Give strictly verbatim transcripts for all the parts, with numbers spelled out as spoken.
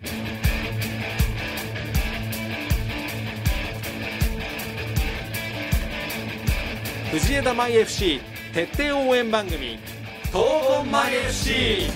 藤枝マイ エフシー 徹底応援番組東本マイ エフシー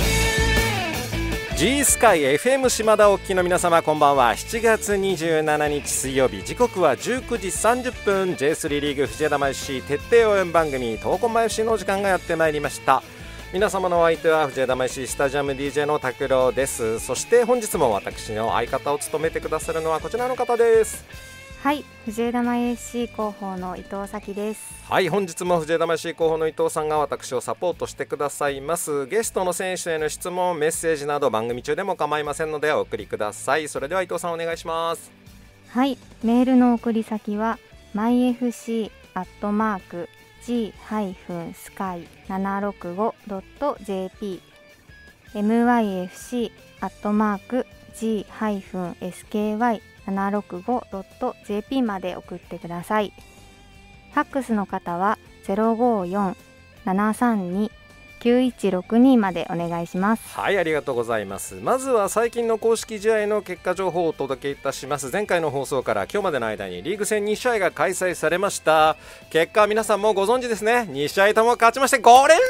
G スカイ エフエム 島田お聞きの皆様、こんばんは。しちがつにじゅうしちにち水曜日、時刻はじゅうくじさんじゅっぷん。 ジェイスリー リーグ藤枝マイ エフシー 徹底応援番組東本マイ エフシー の時間がやってまいりました。皆様のお相手は藤枝マイ エフシー スタジアム ディージェー の拓郎です。そして本日も私の相方を務めてくださるのはこちらの方です。 はい、藤枝マイ エフシー 広報の伊藤咲です。 はい、本日も藤枝マイ エフシー 広報の伊藤さんが私をサポートしてくださいます。ゲストの選手への質問、メッセージなど番組中でも構いませんのでお送りください。それでは伊藤さんお願いします。 はい、メールの送り先は マイエフシー アットマーク ジー スカイ ななろくご ドット ジェーピー エムワイエフシー アットマーク ジー エスケーワイ ななろくご ドット ジェーピー まで送ってください。ファックスの方は ゼロごーよん ななさんに きゅういちろくに までお願いします。 はい、ありがとうございます。まずは最近の公式試合の結果情報をお届けいたします。前回の放送から今日までの間にリーグ戦にしあいが開催されました。結果は皆さんもご存知ですね。にしあいとも勝ちましてごれんし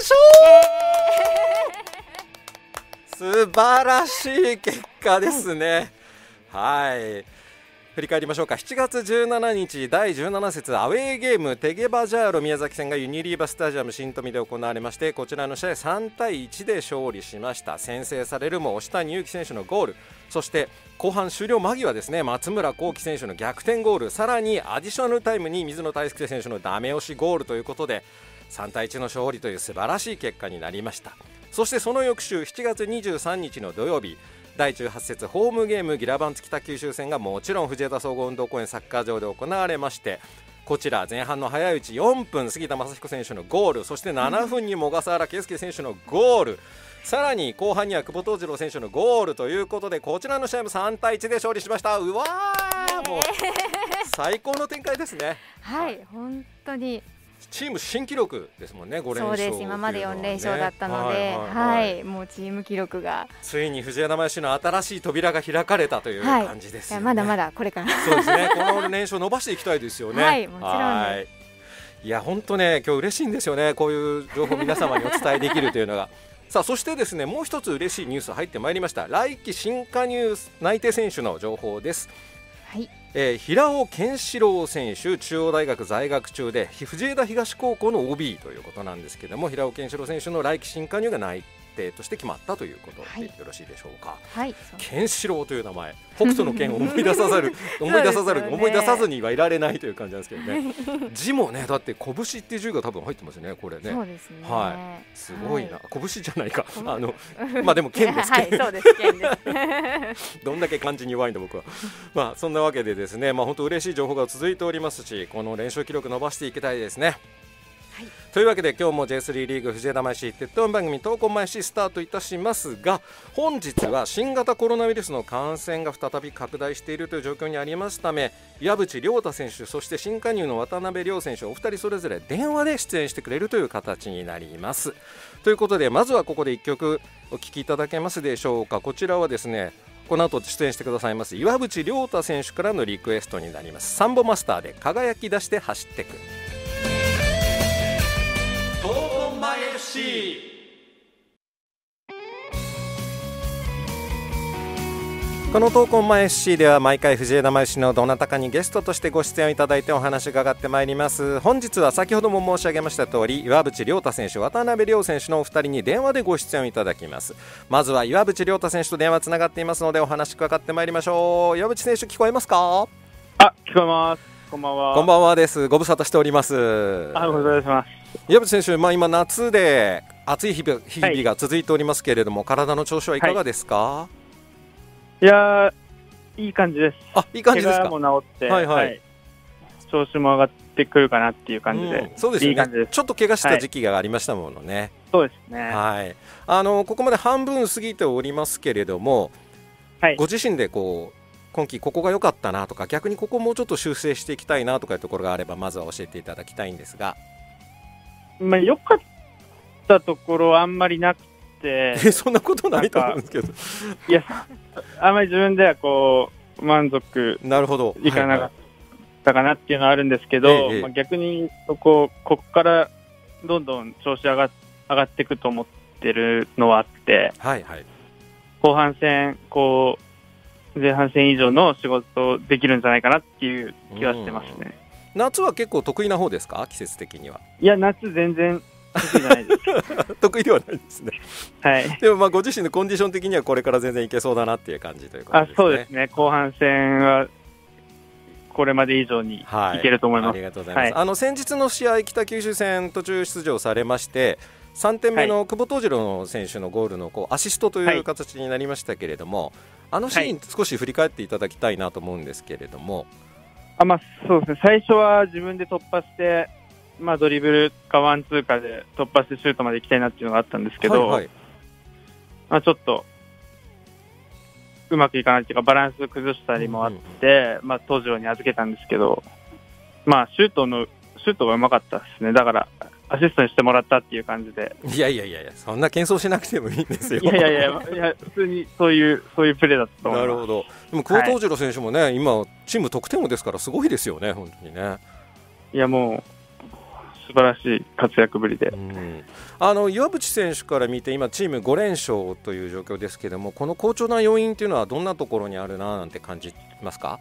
ょう、素晴らしい結果ですね。はい、振り返りましょうか。しちがつじゅうしちにちだいじゅうなな節アウェーゲームテゲバジャーロ宮崎戦がユニリーバスタジアム新富で行われまして、こちらの試合さんたいいちで勝利しました。先制されるも押谷祐希選手のゴール、そして後半終了間際ですね、松村幸輝選手の逆転ゴール、さらにアディショナルタイムに水野泰輔選手のダメ押しゴールということでさんたいいちの勝利という素晴らしい結果になりました。そしてその翌週しちがつにじゅうさんにちの土曜日、だいじゅうはち節ホームゲームギラバンツ北九州戦がもちろん藤枝総合運動公園サッカー場で行われまして、こちら前半の早いうちよんぷん杉田正彦選手のゴール、そしてななふんにも小笠原圭介選手のゴール、さらに後半には久保藤次郎選手のゴールということで、こちらの試合もさんたいいちで勝利しました。うわー、もう最高の展開ですね。 はい、本当にチーム新記録ですもんね。ごれんしょう、 そうです。今までよんれんしょうだったので、はい、はいはい、もうチーム記録がついに藤枝マイ エフシー の新しい扉が開かれたという感じですよね。 はい、まだまだこれからそうですね、この連勝伸ばしていきたいですよね。 はい、もちろんです。 いや本当ね、今日嬉しいんですよね、こういう情報を皆様にお伝えできるというのがさあ、そしてですね、もう一つ嬉しいニュース入ってまいりました。来季新加入内定選手の情報です。 はい、 えー、平尾健志郎選手、中央大学在学中で藤枝東高校の オービー ということなんですけども、平尾健志郎選手の来季新加入が内定として決まったということでよろしいでしょうか。 はい、 健志郎という名前、北斗の拳を思い出さざる思い出さざる、ね、思い出さずにはいられないという感じなんですけどね字もね、だって拳っていう字が多分入ってますね、これね。 そうですね、 はい、すごいな、はい、拳じゃないか、あのままあでも剣です、 はい、そうです、剣ですどんだけ漢字に弱いんだ僕はまあそんなわけでですね、まあ本当嬉しい情報が続いておりますし、この連勝記録伸ばしていきたいですね。はい、というわけで今日も ジェイスリー リーグ藤枝マイ エフシー 鉄道番組東本マイ エフシー スタートいたしますが、本日は新型コロナウイルスの感染が再び拡大しているという状況にありますため、岩渕亮太選手、そして新加入の渡辺亮選手、お二人それぞれ電話で出演してくれるという形になります。ということでまずはここでいっきょくお聴きいただけますでしょうか。こちらはですね、この後出演してくださいます岩渕亮太選手からのリクエストになります。サンボマスターで輝き出して走ってく。東本マイ エフシー。この東本マイ エフシー では毎回藤枝マイ エフシー のどなたかにゲストとしてご出演をいただいてお話が伺ってまいります。本日は先ほども申し上げました通り、岩渕亮太選手、渡辺亮選手のお二人に電話でご出演をいただきます。まずは岩渕亮太選手と電話つながっていますのでお話伺ってまいりましょう。岩渕選手、聞こえますか？ あ、聞こえます。こんばんは。 こんばんはです。ご無沙汰しております。 あ、ご無沙汰します。 岩渕選手、まあ、今夏で暑い日々、日々が続いておりますけれども、はい、体の調子はいかがですか？ はい、いやいい感じです。 あ、いい感じですか？ 怪我も治って、 はいはいはい、 調子も上がってくるかなっていう感じで、うん、 そうですよね、 いい感じです。 ちょっと怪我した時期がありましたものね。はい、 そうですね。 はい、あのここまで半分過ぎておりますけれども、はい、ご自身でこう今季ここが良かったなとか、逆にここもうちょっと修正していきたいなとかいうところがあれば、まずは教えていただきたいんですが。 まあ、良かったところはあんまりなくて、 えそんなことないと思うんですけど。 いや、あんまり自分ではこう満足なるほど。 いかなかったかなっていうのはあるんですけど、 ええまあ、逆にそこここからどんどん調子上が上がっていくと思ってるのはあって、 はいはい。 後半戦こう前半戦以上の仕事できるんじゃないかなっていう気はしてますね。 夏は結構得意な方ですか、季節的には。 いや、夏全然得意じゃないです得意ではないですね。 はい。 でもまあご自身のコンディション的にはこれから全然いけそうだなっていう感じということですね。 あ、そうですね。後半戦はこれまで以上にいけると思います。 はい、ありがとうございます。 はい、 あの先日の試合、北九州戦途中出場されまして、さんてんめの久保藤次郎選手のゴールのこうアシストという形になりましたけれども、はい、あのシーン少し振り返っていただきたいなと思うんですけれども。 あ、まあ、そうですね。最初は自分で突破して、まあ、ドリブルかワンツーかで突破してシュートまで行きたいなっていうのがあったんですけど、はいはい、まあ、ちょっとうまくいかないっていうかバランス崩したりもあって、うん、まあ、東條に預けたんですけど、まあ、シュートのシュートがうまかったですね。だからアシストにしてもらったっていう感じで。 いやいやいやいや、そんな謙遜しなくてもいいんですよ。 いやいやいや、いや普通にそういうそういうプレーだったと思います。 なるほど。でも久保藤次郎選手もね、はい、今チーム得点王ですからすごいですよね、本当にね。 いや、もう素晴らしい活躍ぶりで、うん、 あの岩渕選手から見て今チームごれんしょうという状況ですけども、この好調な要因というのはどんなところにあるななんて感じますか？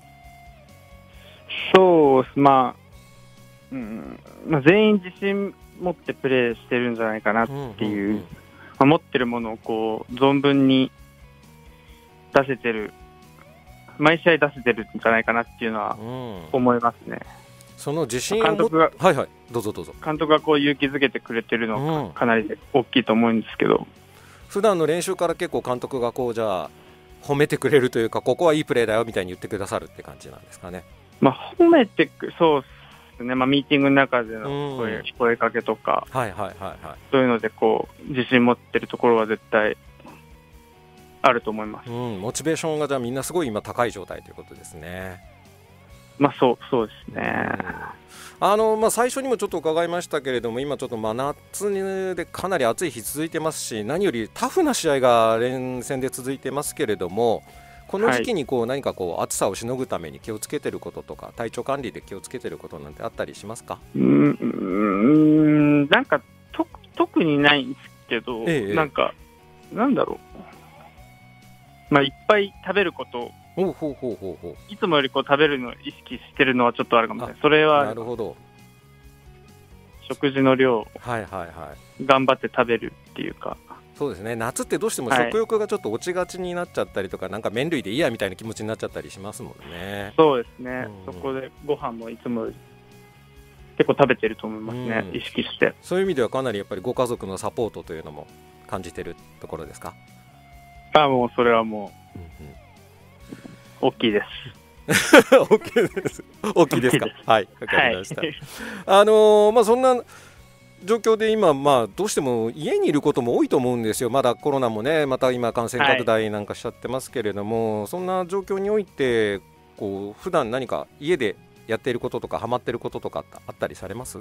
そうです、まあ、うんまあ、全員自信持ってプレーしてるんじゃないかなっていう、うんうんうん、まあ、持ってるものをこう存分に出せてる、毎試合出せてるんじゃないかなっていうのは思いますね。うん、 その自信を監督が、 はいはい、どうぞどうぞ。 監督がこう勇気づけてくれてるのはかなり大きいと思うんですけど、うん、 普段の練習から結構監督がこうじゃあ褒めてくれるというか、ここはいいプレーだよみたいに言ってくださるって感じなんですかね。 まあ、褒めてく、そうですね、まあ、ミーティングの中での声、うん、声かけとか、 はいはいはいはい、 そういうのでこう自信持ってるところは絶対あると思います。 うん、モチベーションがじゃあみんなすごい今高い状態ということですね。 まあ、そうそうですね。 うん、あのまあ、最初にもちょっと伺いましたけれども、今ちょっと真夏でかなり暑い日続いてますし、何よりタフな試合が連戦で続いてますけれども、この時期にこう何かこう暑さをしのぐために気をつけてることとか、体調管理で気をつけてることなんてあったりしますか？ うーん、なんかと特にないんですけど、ええ、なんかなんだろう、まあ、いっぱい食べること、 ほうほうほうほうほう、 いつもよりこう食べるのを意識してるのはちょっとあるかもしれない。それはなるほど、 食事の量、 はいはいはい、 頑張って食べるっていうか。 そうですね、夏ってどうしても食欲がちょっと落ちがちになっちゃったりとか、はい、なんか麺類でいいやみたいな気持ちになっちゃったりしますもんね。 そうですね、うん、そこでご飯もいつもより結構食べてると思いますね、うん、意識して。 そういう意味ではかなりやっぱりご家族のサポートというのも感じてるところですか？ あ、もうそれはもう、うんうん、大きいです大きいです大きいですか？はい、わかりました、はい、あのー、まあそんな状況で今、まあ、どうしても家にいることも多いと思うんですよ。まだコロナもね、また今感染拡大なんかしちゃってますけれども、はい、そんな状況においてこう普段何か家でやっていることとかハマっていることとかあったりされます？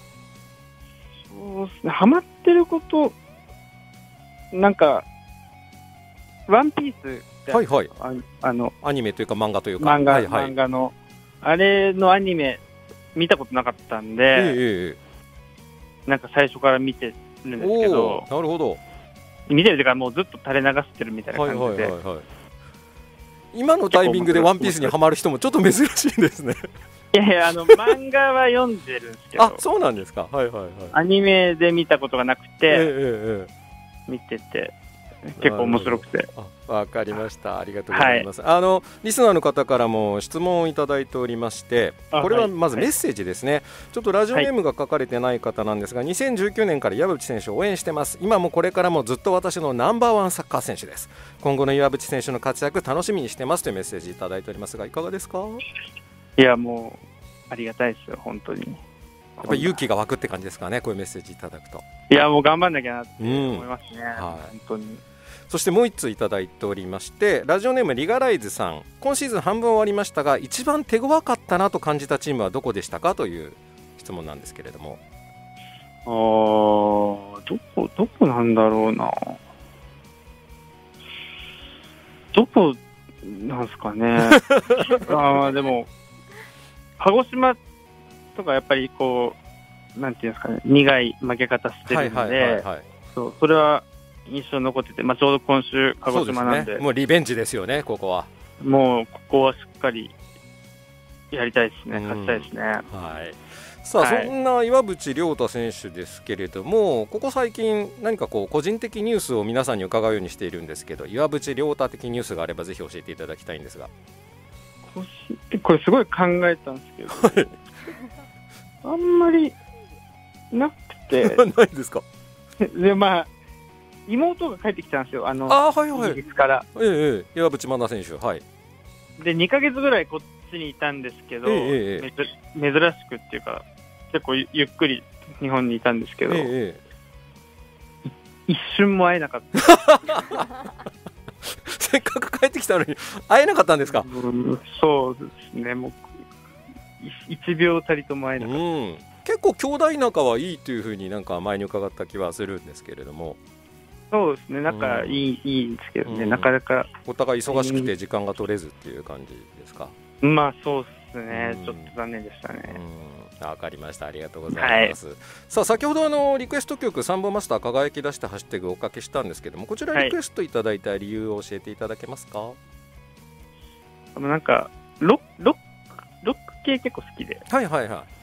そうですね、ハマってること、なんかワンピースって、 はいはい、 ああのアニメというか漫画というか漫画、 はいはい、 漫画のあれのアニメ見たことなかったんで、 ええ、 なんか最初から見てるんですけど、 なるほど、 見てるというかもうずっと垂れ流してるみたいな感じで、はいはいはいはい、 今のタイミングでワンピースにハマる人もちょっと珍しいですね。 いやいや、あの漫画は読んでるんですけど、 あ、そうなんですか、はいはいはい、 アニメで見たことがなくて、ええええ、 見てて結構面白くて。 わかりました、ありがとうございます、はい、あのリスナーの方からも質問をいただいておりまして、これはまずメッセージですね、はい、ちょっとラジオネームが書かれてない方なんですが、はい、にせんじゅうきゅうねんから岩渕選手を応援してます。今もこれからもずっと私のナンバーワンサッカー選手です。今後の岩渕選手の活躍楽しみにしてますというメッセージいただいておりますが、いかがですか？ いや、もうありがたいですよ、本当に。 やっぱり勇気が湧くって感じですかね、こういうメッセージいただくと。 いや、もう頑張んなきゃなって思いますね、うん、はい、本当に。 そしてもういっついただいておりまして、ラジオネームリガライズさん、今シーズン半分終わりましたが一番手強かったなと感じたチームはどこでしたかという質問なんですけれども。 あー、どこどこなんだろうな。 どこなんすかね。ああ、でも、鹿児島とかやっぱりこう、なんていうんですかね、苦い負け方してるので、そう、それは印象に残ってて、まあ、ちょうど今週、鹿児島なんで、 そうですね、もうリベンジですよね、ここは。 もう、ここはしっかりやりたいですね、勝ちたいですね。はい、 さあ、はい、そんな岩渕亮太選手ですけれども、ここ最近、何かこう個人的ニュースを皆さんに伺うようにしているんですけど、岩渕亮太的ニュースがあれば、ぜひ教えていただきたいんですが。 これ、すごい考えたんですけど、あんまりなくて、 ないですか。 で、まあ、妹が帰ってきたんですよ、あの、 あ、はいはい、イギリスから。 ええ、岩渕真奈選手、はい。 で、にかげつぐらいこっちにいたんですけど、ええ、珍しくっていうか、結構ゆっくり日本にいたんですけど、ええ、一瞬も会えなかった。 せっかく帰ってきたのに会えなかったんですか。 うん、そうですね、もういちびょうたりとも会えなかった。うん、 結構兄弟仲はいいというふうになんか前に伺った気はするんですけれども。 そうですね、仲いい、うん、いいんですけどね、うん、なかなかお互い忙しくて時間が取れずっていう感じですか。 うん、まあそうですね、うん、ちょっと残念でしたね。 うん、わかりました、ありがとうございます。はい、さあ、先ほどあのリクエスト曲サンボマスター輝き出してハッシュタグをおかけしたんですけども、こちらリクエストいただいた理由を教えていただけますか。はい、 なんかロロックロック系結構好きで、 はいはいはい、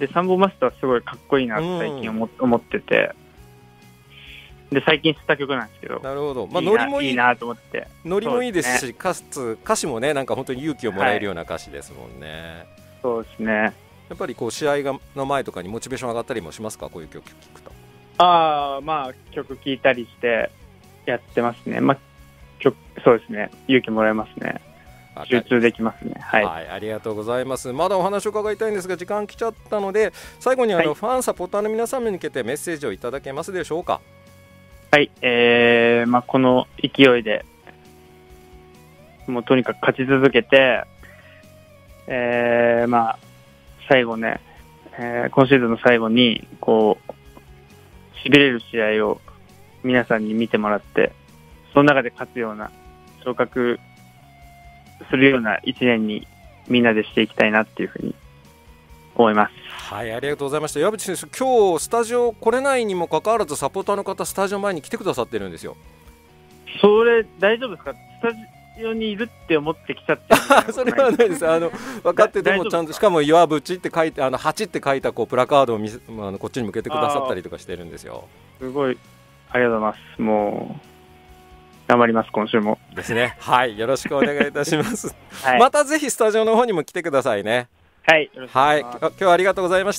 でサンボマスターすごいかっこいいなって最近思、うん、思ってて、で最近知った曲なんですけど、 なるほど、まあ、ノリもいい、 いいなと思って、 ノリもいいですし、かつ歌詞もね、なんか本当に勇気をもらえるような歌詞ですもんね。はい、 そうですね。 やっぱりこう試合がの前とかにモチベーション上がったりもしますか、こういう曲聴くと。 ああ、まあ曲聴いたりしてやってますね。まあ曲、そうですね、勇気もらえますね。集中できますね。はい、 はい、ありがとうございます。まだお話を伺いたいんですが時間来ちゃったので、最後にあの、はい、ファンサポーターの皆さんに向けてメッセージをいただけますでしょうか。 はい、えーまあ、この勢いでもうとにかく勝ち続けて、えーまあ、最後ね、えー、今シーズンの最後にこう痺れる試合を皆さんに見てもらって、その中で勝つような、昇格するようないちねんにみんなでしていきたいなっていうふうに思います。 はい、ありがとうございました。岩渕選手、今日スタジオ来れないにもかかわらずサポーターの方スタジオ前に来てくださってるんですよ。 それ大丈夫ですか。スタジオにいるって思ってきちゃってるそれはないです。あの分かっててもちゃんと、しかも岩渕って書いて、あのはちって書いたこうプラカードを見せ、あのこっちに向けてくださったりとかしてるんですよ。 すごいありがとうございます。もう頑張ります、今週もですね。はい、よろしくお願いいたします、はい、またぜひスタジオの方にも来てくださいね。 はい、よろしくお願いします。 はい、今日はありがとうございました。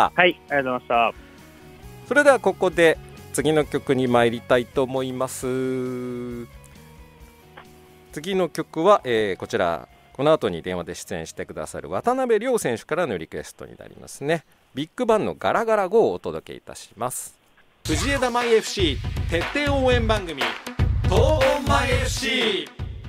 はい、ありがとうございました。 それではここで次の曲に参りたいと思います。次の曲は、えー、こちらこの後に電話で出演してくださる渡辺亮選手からのリクエストになりますね。ビッグバンのガラガラゴーをお届けいたします。藤枝マイ エフシー 徹底応援番組東本マイ エフシー。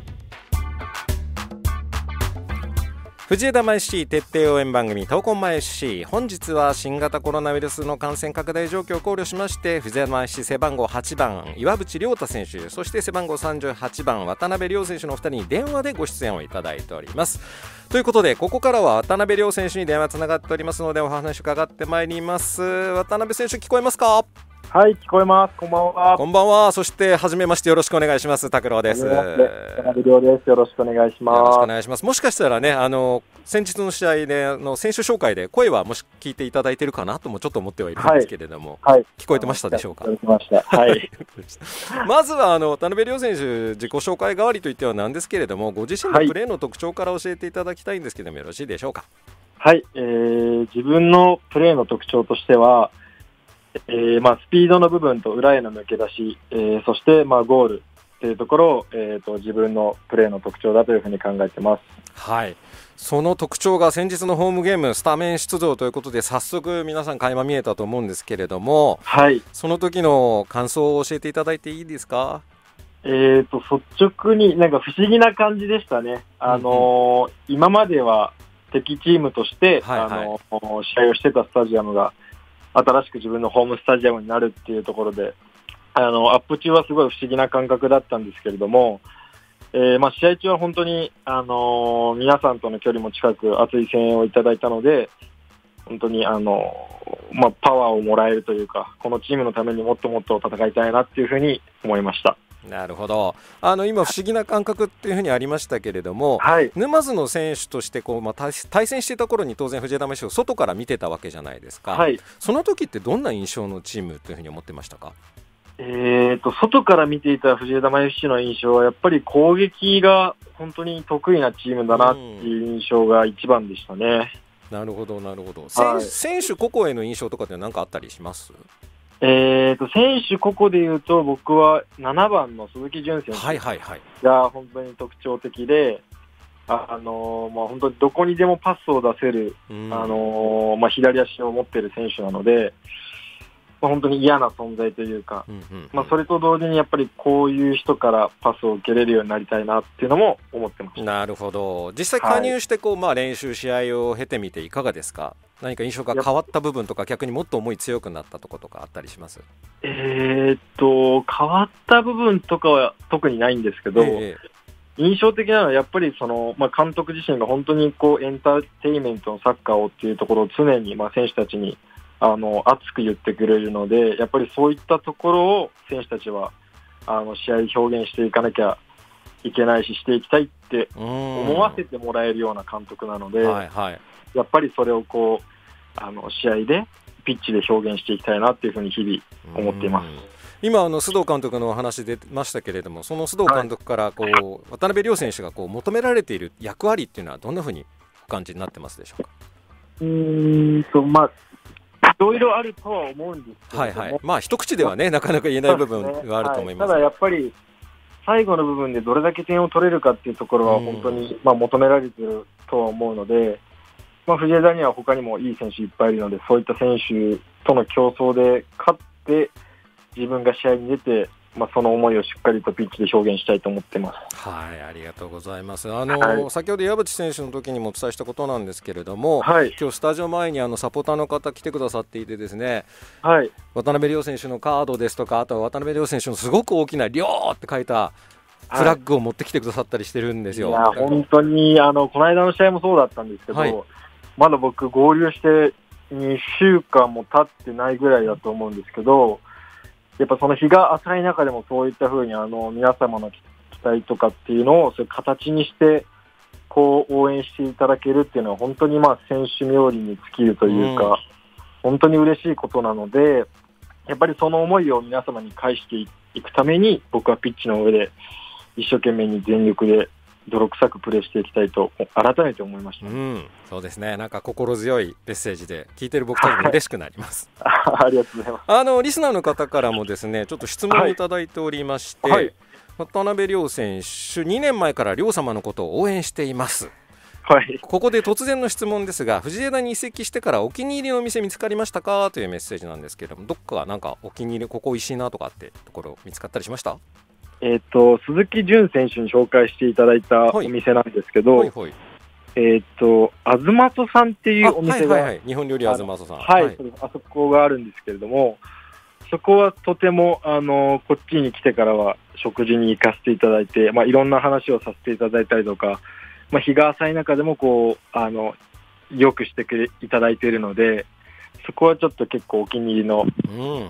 藤枝マイ エフシー 徹底応援番組東本マイ エフシー。本日は新型コロナウイルスの感染拡大状況を考慮しまして、藤枝マイ エフシー 背番号はちばん岩渕亮太選手、そして背番号さんじゅうはちばん渡辺亮選手のお二人に電話でご出演をいただいております。ということでここからは渡辺亮選手に電話つながっておりますのでお話伺ってまいります。渡辺選手、聞こえますか。 はい、聞こえます。こんばんは。 こんばんは。そして初めましてよろしくお願いします。拓郎です。 渡辺亮です。よろしくお願いします。 よろしくお願いします。もしかしたらね、あの先日の試合であの選手紹介で声はもし聞いていただいているかなともちょっと思ってはいるんですけれども、はいはい、聞こえてましたでしょうか。 はい、 まずはあの渡辺亮選手、自己紹介代わりといってはなんですけれども、ご自身のプレーの特徴から教えていただきたいんですけども、よろしいでしょうか。 はい、えー、自分のプレーの特徴としては、えーまあ、スピードの部分と裏への抜け出し、えー、そして、まあ、ゴールというところを、えー、と自分のプレーの特徴だというふうに考えてます。 はい、その特徴が先日のホームゲームスタメン出場ということで早速皆さん垣間見えたと思うんですけれども、 はい、 その時の感想を教えていただいていいですか。 えー、と率直になんか不思議な感じでしたね。あのーうん、今までは敵チームとして、はいはい、あのー、試合をしてたスタジアムが新しく自分のホームスタジアムになるっていうところで、あのアップ中はすごい不思議な感覚だったんですけれども、 えーまあ、試合中は本当に、あのー、皆さんとの距離も近く熱い声援をいただいたので、本当に、あのーまあ、パワーをもらえるというか、このチームのためにもっともっと戦いたいなっていうふうに思いました。 なるほど。あの今不思議な感覚っていうふうにありましたけれども、 はい、 沼津の選手としてこう、まあ、対, 対戦していた頃に当然藤枝米市を外から見てたわけじゃないですか、 はい、 その時ってどんな印象のチームというふうに思ってましたか？ えーと、外から見ていた藤枝米市の印象はやっぱり攻撃が本当に得意なチームだなっていう印象が一番でしたね。 なるほどなるほど、 はい、 選手個々への印象とかって何かあったりします？ えーと、選手個々でいうと僕はななばんの鈴木純選手が本当に特徴的で、あのーまあ、本当にどこにでもパスを出せる、うんあのーまあ、左足を持っている選手なので、まあ、本当に嫌な存在というか、うんうんうんまあ、それと同時にやっぱりこういう人からパスを受けれるようになりたいなっていうのも思ってました。 なるほど。実際加入してこう、はいまあ、練習試合を経てみていかがですか？何か印象が変わった部分とか逆にもっと思い強くなったところとかあったりします？ えー、っと変わった部分とかは特にないんですけど、えー、印象的なのはやっぱりその、まあ、監督自身が本当にこうエンターテインメントのサッカーをっていうところを常にまあ選手たちにあの熱く言ってくれるので、やっぱりそういったところを選手たちはあの試合表現していかなきゃいけないししていきたいって思わせてもらえるような監督なので、はいはい、やっぱりそれをこうあの試合でピッチで表現していきたいなっていうふうに日々思っています。 今あの須藤監督のお話出ましたけれども、その須藤監督からこう、はい、渡辺亮選手がこう求められている役割っていうのはどんなふうにお感じになってますでしょうか？ うーんとまあいろいろあるとは思うんですけど、 はいはい、まあ一口ではねなかなか言えない部分があると思います、 はい、ただやっぱり最後の部分でどれだけ点を取れるかっていうところは本当に、まあ、求められているとは思うので、まあ、藤枝には他にもいい選手いっぱいいるので、そういった選手との競争で勝って自分が試合に出て、まあ、その思いをしっかりとピッチで表現したいと思ってます。 はい、ありがとうございます。あの、はい、先ほど岩渕選手の時にもお伝えしたことなんですけれども、はい、今日スタジオ前にあのサポーターの方来てくださっていてですね、 はい、 渡辺亮選手のカードですとか、あとは渡辺亮選手のすごく大きな亮って書いたフラッグを持ってきてくださったりしてるんですよ。 はい、いや本当にあのこの間の試合もそうだったんですけど、はい、まだ僕合流してにしゅうかんも経ってないぐらいだと思うんですけど、やっぱその日が浅い中でもそういった風にあの皆様の期待とかっていうのをそういう形にしてこう応援していただけるっていうのは本当にまあ選手冥利に尽きるというか、うん、本当に嬉しいことなので、やっぱりその思いを皆様に返していくために僕はピッチの上で一生懸命に全力で泥臭くプレーしていきたいと改めて思いました、 うん、そうですね。なんか心強いメッセージで聞いてる僕たちも嬉しくなります、 はい、ありがとうございます。 あのリスナーの方からもですねちょっと質問をいただいておりまして、はいはい、渡辺亮選手にねんまえから亮様のことを応援しています、 はい、 ここで突然の質問ですが、藤枝に移籍してからお気に入りのお店見つかりましたかというメッセージなんですけれども、どっかなんかお気に入りここおいしいなとかってところ見つかったりしました？ えー、と鈴木純選手に紹介していただいたお店なんですけど、はいはいはい、えー、とあずまそさんっていうお店が、はいはいはい、 日本料理あずまそさん、 はいはい、あそこがあるんですけれども、そこはとてもあのこっちに来てからは食事に行かせていただいて、まあ、いろんな話をさせていただいたりとか、まあ、日が浅い中でもこうあのよくしてくれいただいているので、そこはちょっと結構お気に入りの、うん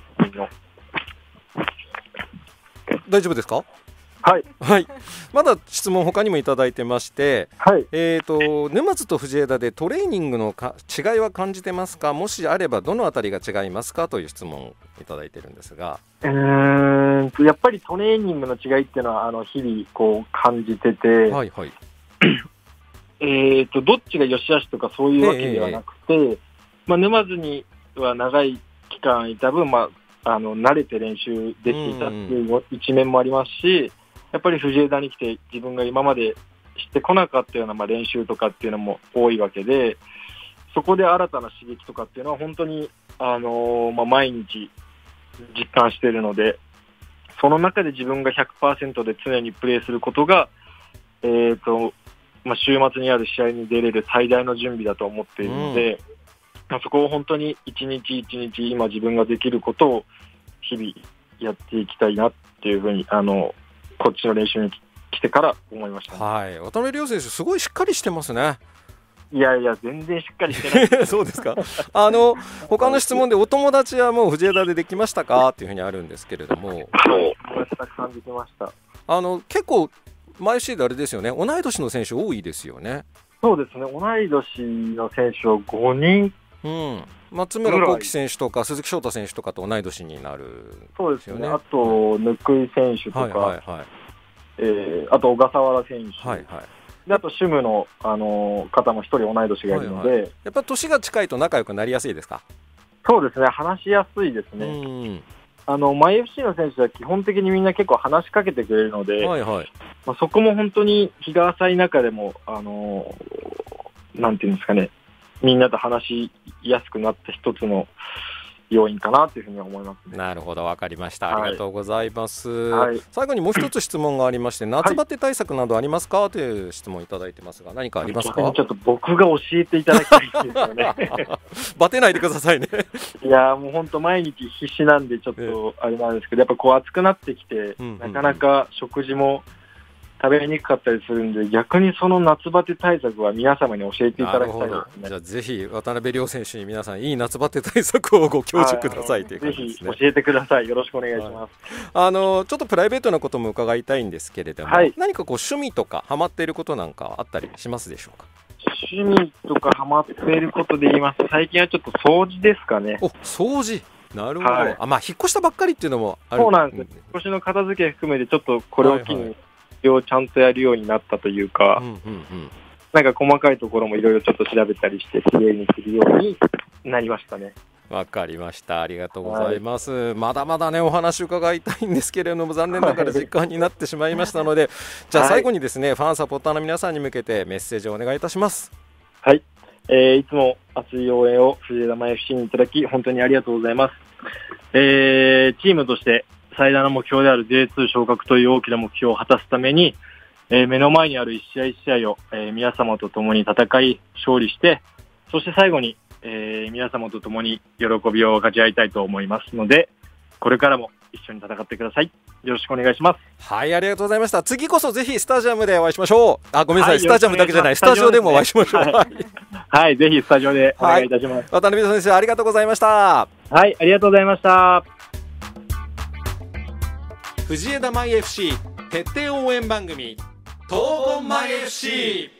大丈夫ですか？ はい、 はい、まだ質問他にもいただいてまして、 はい、 えーと沼津と藤枝でトレーニングのか違いは感じてますか？もしあればどのあたりが違いますかという質問をいただいてるんですが、 うーんとやっぱりトレーニングの違いっていうのはあの日々こう感じてて、はいはいえーとどっちが良し悪しとかそういうわけではなくて、えーまあ、沼津には長い期間いた分、まああの慣れて練習できていたっていう一面もありますし、やっぱり藤枝に来て自分が今までしてこなかったようなまあ練習とかっていうのも多いわけで、そこで新たな刺激とかっていうのは本当に、あのーまあ、毎日実感しているので、その中で自分が ひゃくパーセント で常にプレーすることが、えーとまあ、週末にある試合に出れる最大の準備だと思っているので、うんそこを本当に一日一日今自分ができることを日々やっていきたいなっていうふうにあのこっちの練習に来来てから思いました、ね、 はい、渡辺亮選手すごいしっかりしてますね。 いやいや全然しっかりしてないそうですか。あの他の質問でお友達はもう藤枝でできましたかっていうふうにあるんですけれども、 はい、たくさんできました。 あの結構マイエフシーであれですよね、同い年の選手多いですよね。 そうですね、同い年の選手はごにん、 うん、松村幸輝選手とか鈴木翔太選手とかと同い年になる、ね、 そうですね。あとぬくい選手とか、はいはいはい、えー、あと小笠原選手、はいはい、であとシュムの、あのー、方も一人同い年がいるので、はいはい、 やっぱ年が近いと仲良くなりやすいですか？ そうですね、話しやすいですね。うん、あのマイエフシーの選手は基本的にみんな結構話しかけてくれるので、はいはい、まあ、そこも本当に日が浅い中でも、あのー、なんていうんですかね、みんなと話しやすくなった一つの要因かなというふうに思います、ね、 なるほど、わかりました。ありがとうございます、はい、最後にもう一つ質問がありまして、夏バテ対策などありますか、はい、という質問いただいてますが、何かありますか？ ちょっと僕が教えていただきたいですよねバテないでくださいねいやもう本当毎日必死なんでちょっとあれなんですけど、やっぱこう暑くなってきて、うんうんうん、なかなか食事も食べにくかったりするんで、逆にその夏バテ対策は皆様に教えていただきたいですね。 じゃあぜひ渡辺亮選手に皆さんいい夏バテ対策をご教授くださいという感じですね。 ぜひ教えてください。よろしくお願いします、はい、 あのちょっとプライベートなことも伺いたいんですけれども、はい、何かこう趣味とかハマっていることなんかあったりしますでしょうか？ 趣味とかハマっていることで言いますと、最近はちょっと掃除ですかね。 お、掃除、なるほど、はい、あ、まあ引っ越したばっかりっていうのもある。 そうなんです。引っ越しの片付け含めてちょっとこれを機に、はいはい、をちゃんとやるようになったというか、うんうんうん、なんか細かいところもいろいろちょっと調べたりしてきれいにするようになりましたね。 わかりました。ありがとうございます、はい、まだまだねお話伺いたいんですけれども、残念ながら時間になってしまいましたので、はい、じゃあ最後にですね、はい、ファンサポーターの皆さんに向けてメッセージをお願いいたします。 はい、えー、いつも熱い応援を藤枝マイエフシーにいただき本当にありがとうございます。えー、チームとして最大の目標である ジェイツー 昇格という大きな目標を果たすために、えー、目の前にある一試合一試合を、えー、皆様と共に戦い勝利して、そして最後に、えー、皆様と共に喜びを分かち合いたいと思いますので、これからも一緒に戦ってください。よろしくお願いします。 はい、ありがとうございました。次こそぜひスタジアムでお会いしましょう。あ、ごめんなさい、はい、スタジアムだけじゃない、スタジオでもお会いしましょう。はい、 はい、ぜひスタジオでお願いいたします。 はい、渡辺先生ありがとうございました。 はい、ありがとうございました。 藤枝マイエフシー徹底応援番組東言マイエフシー、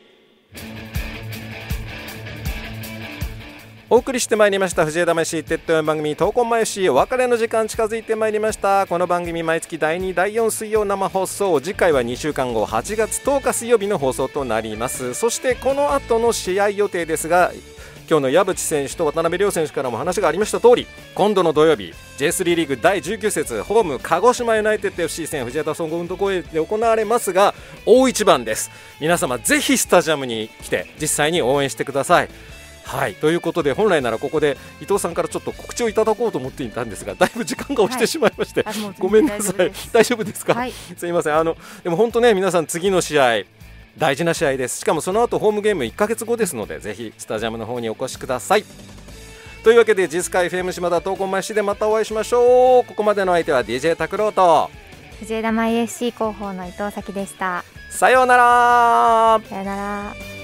お送りしてまいりました藤枝マイエフシー徹底応援番組東言マイエフシー、お別れの時間近づいてまいりました。この番組毎月だいにだいよん水曜生放送、次回はにしゅうかんごはちがつとおか水曜日の放送となります。そしてこの後の試合予定ですが、今日の矢淵選手と渡辺亮選手からも話がありました通り、今度の土曜日 ジェイスリー リーグだいじゅうきゅう節ホーム鹿児島ユナイテッド エフシー 戦藤枝総合運動公園で行われますが、大一番です。皆様ぜひスタジアムに来て実際に応援してください。はい、ということで本来ならここで伊藤さんからちょっと告知をいただこうと思っていたんですが、だいぶ時間が押してしまいまして、はい、ごめんなさい。大丈夫ですか？はい、すいません。あのでも本当ね、皆さん次の試合大事な試合です。しかもその後ホームゲームいっかげつごですので、ぜひスタジアムの方にお越しください。というわけでジスカ エフエム 島田東言マイエフシーでまたお会いしましょう。ここまでの相手は ディージェー 拓郎と藤枝マイエフシー広報の伊藤咲でした。 さようなら。 さようなら。